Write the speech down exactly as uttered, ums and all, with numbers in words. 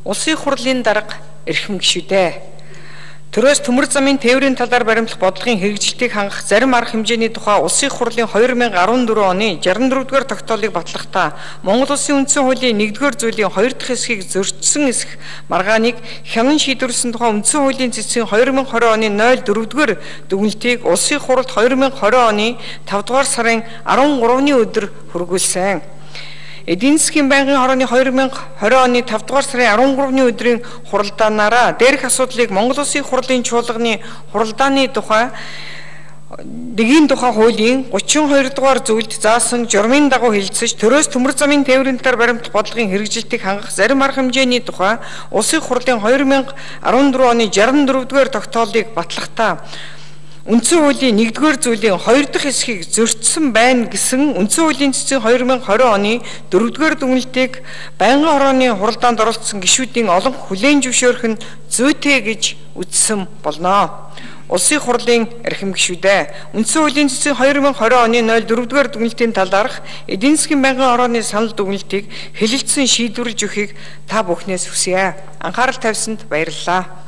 Улсын хурлын дарга эрхэм гишүүдээ. Төрөөс төмөр замын тээврийн талаар баримтлах бодлогын хэрэгжилтийг хангах зарим арга хэмжээний тухай Улсын хурлын хоёр мянга арван дөрвөн оны шестьдесят дөрөвдүгээр тогтоолыг батлахдаа Монгол Улсын үндсэн хуулийн нэгдүгээр зүйлийн хоёр дахь хэсгийг зөрчсөн эсэх маргааныг хянан шийдвэрлсэн тухай үндсэн хуулийн цэцгийн хоёр мянга двадцать оны ноль дөрөвдүгээр дүгнэлтийг Улсын хуралд хоёр мянга двадцать оны тавд дугаар сарын арван гуравны өдөр хүргүүлсэн. Эдийн засгийн байнгын хорооны хоёр мянга двадцать оны тавд дугаар сарын арван гуравны өдрийн хуралдаанаараа дээрх асуудлыг Монгол Улсын хурлын чуулганы хуралдааны тухай дэгийн тухай хуулийн гучин хоёр дугаар зүйлд заасан журмын дагуу хэлэлцэж төрөөс төмөр замын тээврийн талаар баримтлах бодлогын хэрэгжилтийг хангах зарим арга хэмжээний тухай Улсын хурлын хоёр мянга арван дөрвөн оны шестьдесят дөрөвдүгээр тогтоолыг батлахдаа үндсэн хуулийн нэгдүгээр зүйлийн хоёр дахь хэсгийг зөрчсөн байна гэсэн үндсэн хуулийн цэцгийн хоёр мянга двадцать оны дөрөвдүгээр дүгнэлтийг байнгын хорооны хуралдаанд оролцсон гишүүдийн олон хүлээн зөвшөөрөх нь зүйтэй гэж үзсэн болно. Улсын хурлын эрхэм гишүүдээ үндсэн хуулийн цэцгийн хоёр мянга двадцать оны ноль дөрөвдүгээр дүгнэлтийн талаарх эдийн засгийн байнгын хорооны санал дүгнэлтийг хэлэлцэн шийдвэрлэж өгөхийг та бүхнээс хүсье. Анхаарал тавьсанд баярлалаа.